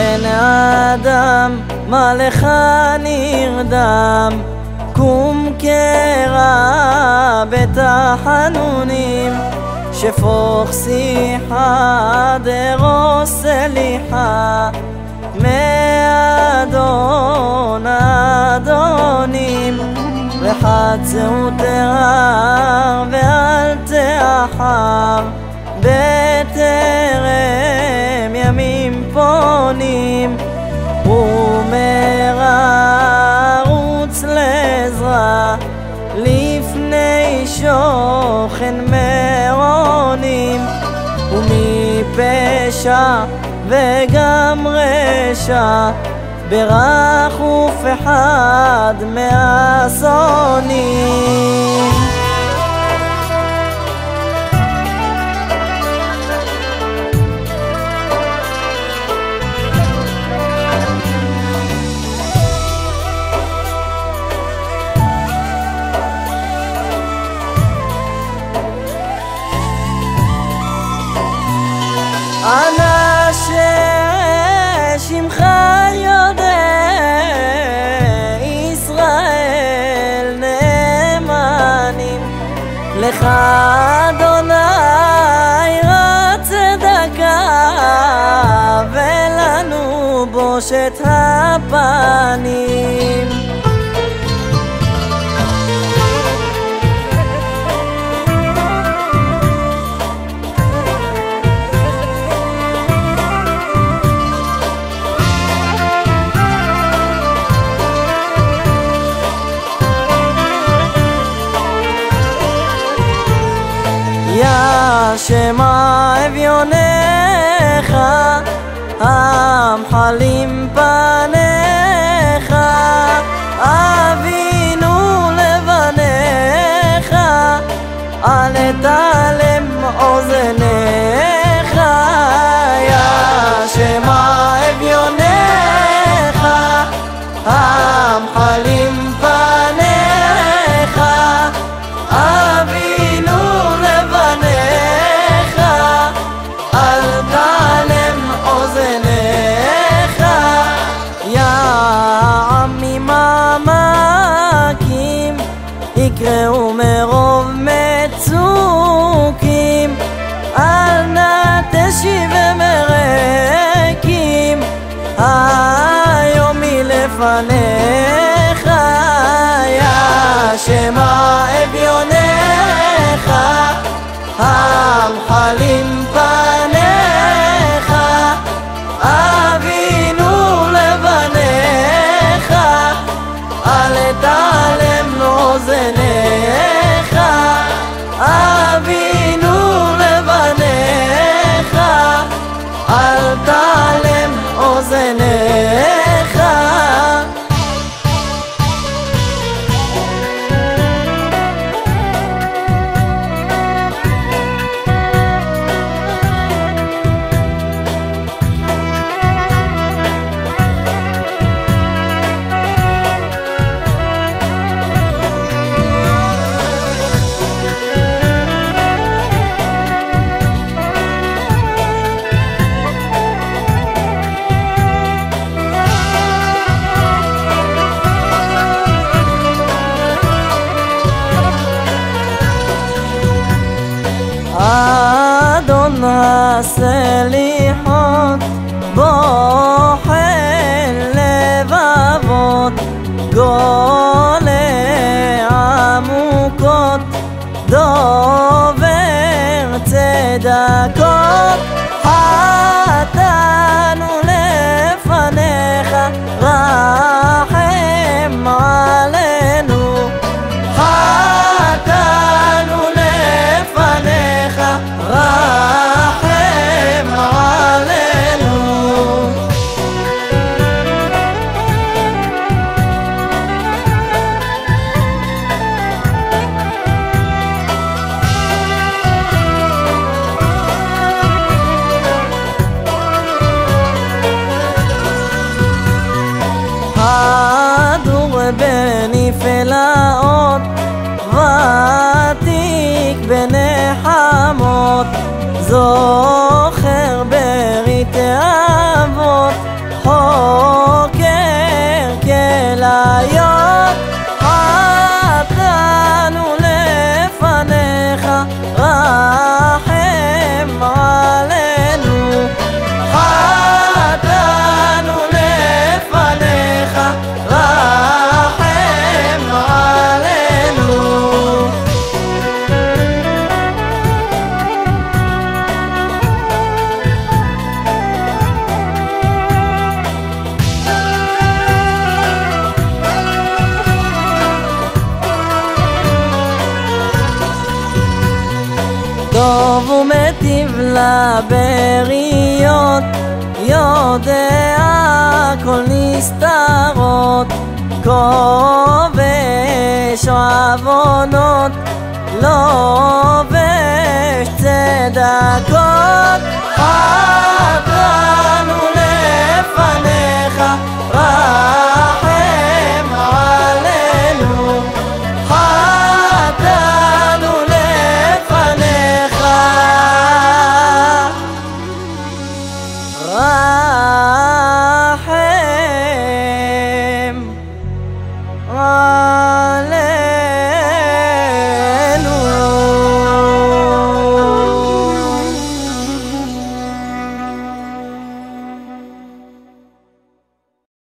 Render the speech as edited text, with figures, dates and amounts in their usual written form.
בן אדם, מה לך נרדם? קום קרא בתחנונים, שפוך שיחה דרוס סליחה, מאדון אדונים. וחצהו תרע ואל תאחר, בטרם ימים פונים. ומהרה רוץ לעזרה, לפני שוכן מרונים. ומפשע וגם רשע, ברך ופחד מהאסונים. אנא ששמך יודע, ישראל נאמנים. לך אדוני רץ צדקה, ולנו בושת הפנים. שמע אביונך, המחלים פניך, אבינו לבניך, אל תעלם אוזניך. שמע אביונך, המחלים פניך, אבינו לבניך, אל תעלם אוזניך. יעמים עמקים, יקראו מרוב מצוקים, אל נא תשיב מרקים, היום מלפניך. שמע אביונך, המחלים פניך, אבינו לבניך, אל תעלם אוזניך, אבינו לבניך, אל תעלם אוזניך. אדון הסליחות, בוחן לבבות, גולה עמוקות, דובר צדקות. חטאנו לפניך, רחם עלינו. חטאנו לפניך, רחם עלינו. הדור בנפלאות, ותיק בנחמות, זוכר ברית אבות, הבריות, יודע כל נסתרות, כובש עוונות, לובש צדקות. חטאנו לפניך, רחם עלינו. חטאנו לפניך,